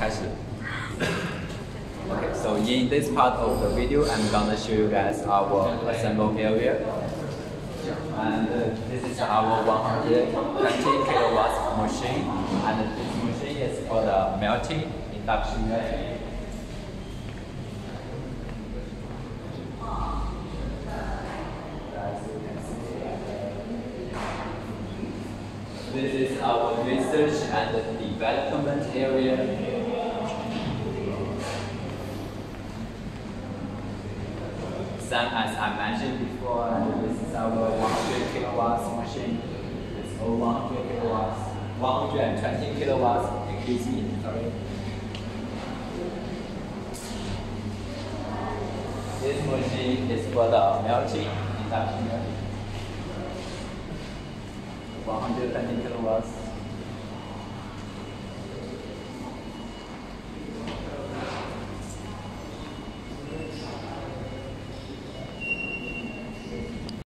开始。Okay, so in this part of the video, I'm gonna show you guys our assemble area. And this is our 120 kilowatts machine, and this machine is for the melting, induction melting. This is our research and development area. Same as I mentioned before, and this is our 100 kilowatts machine. It's all 100 kilowatts, 120 kilowatts, excuse me, sorry. This machine is for the melting, induction melting. 120 kilowatts.